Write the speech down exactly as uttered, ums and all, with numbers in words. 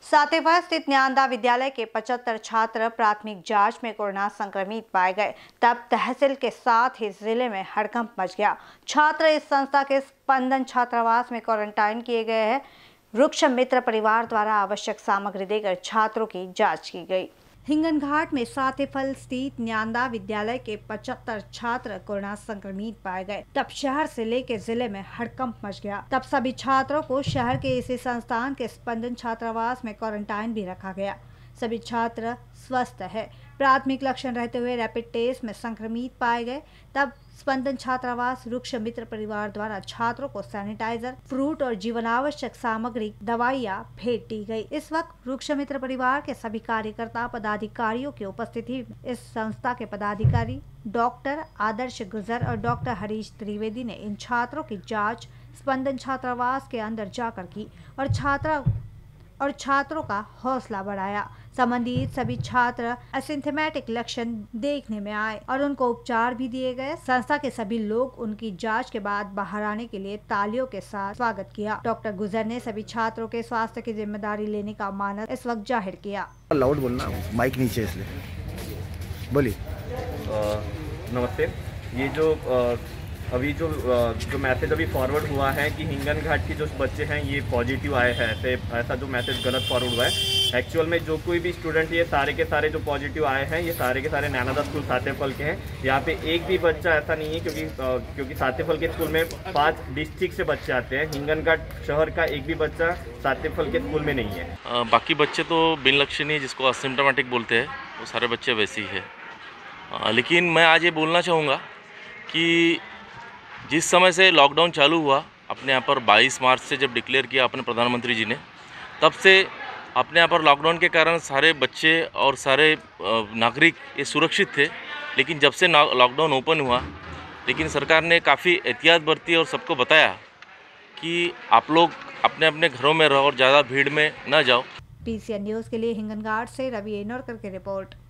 सातेवा स्थित न्यानदा विद्यालय के पचहत्तर छात्र प्राथमिक जांच में कोरोना संक्रमित पाए गए। तब तहसील के साथ ही जिले में हड़कंप मच गया। छात्र इस संस्था के स्पंदन छात्रावास में क्वारंटाइन किए गए हैं। वृक्ष मित्र परिवार द्वारा आवश्यक सामग्री देकर छात्रों की जांच की गई। हिंगनघाट में सातेफल स्थित न्यानदा विद्यालय के पचहत्तर छात्र कोरोना संक्रमित पाए गए। तब शहर से लेकर जिले में हड़कंप मच गया। तब सभी छात्रों को शहर के इसी संस्थान के स्पंदन छात्रावास में क्वारंटाइन भी रखा गया। सभी छात्र स्वस्थ है। प्राथमिक लक्षण रहते हुए रैपिड टेस्ट में संक्रमित पाए गए। तब स्पंदन छात्रावास वृक्ष मित्र परिवार द्वारा छात्रों को सैनिटाइजर, फ्रूट और जीवनावश्यक सामग्री, दवाइयां भेंट दी गई। इस वक्त वृक्ष मित्र परिवार के सभी कार्यकर्ता पदाधिकारियों की उपस्थिति में इस संस्था के पदाधिकारी डॉक्टर आदर्श गुजर और डॉक्टर हरीश त्रिवेदी ने इन छात्रों की जांच स्पंदन छात्रावास के अंदर जाकर की और छात्रा और छात्रों का हौसला बढ़ाया। संबंधित सभी छात्र असिम्प्टोमेटिक लक्षण देखने में आए और उनको उपचार भी दिए गए। संस्था के सभी लोग उनकी जांच के बाद बाहर आने के लिए तालियों के साथ स्वागत किया। डॉक्टर गुजर ने सभी छात्रों के स्वास्थ्य की जिम्मेदारी लेने का मानस इस वक्त जाहिर किया। लाउड बोलना, माइक नीचे इसलिए बोलिए। नमस्ते। ये जो आ, अभी जो जो मैसेज अभी फॉरवर्ड हुआ है कि हिंगन घाट के जो बच्चे हैं ये पॉजिटिव आए हैं, ऐसे ऐसा जो मैसेज गलत फॉरवर्ड हुआ है। एक्चुअल में जो कोई भी स्टूडेंट ये सारे के सारे जो पॉजिटिव आए हैं ये सारे के सारे न्यानदा स्कूल सातेफल के हैं। यहाँ पे एक भी बच्चा ऐसा नहीं है, क्योंकि क्योंकि सातेफल के स्कूल में पाँच डिस्ट्रिक्ट से बच्चे आते हैं। हिंगन घाट शहर का एक भी बच्चा सातेफल के स्कूल में नहीं है। आ, बाकी बच्चे तो बिन लक्षणीय, जिसको असिम्प्टोमेटिक बोलते हैं, वो सारे बच्चे वैसे ही है। आ, लेकिन मैं आज ये बोलना चाहूँगा कि जिस समय से लॉकडाउन चालू हुआ अपने यहाँ पर बाईस मार्च से जब डिक्लेयर किया अपने प्रधानमंत्री जी ने, तब से अपने यहाँ पर लॉकडाउन के कारण सारे बच्चे और सारे नागरिक ये सुरक्षित थे। लेकिन जब से लॉकडाउन ओपन हुआ, लेकिन सरकार ने काफ़ी एहतियात बरती और सबको बताया कि आप लोग अपने अपने घरों में रहो और ज़्यादा भीड़ में न जाओ। पीसीएन न्यूज़ के लिए हिंगनघाट से रवि एनोरकर की रिपोर्ट।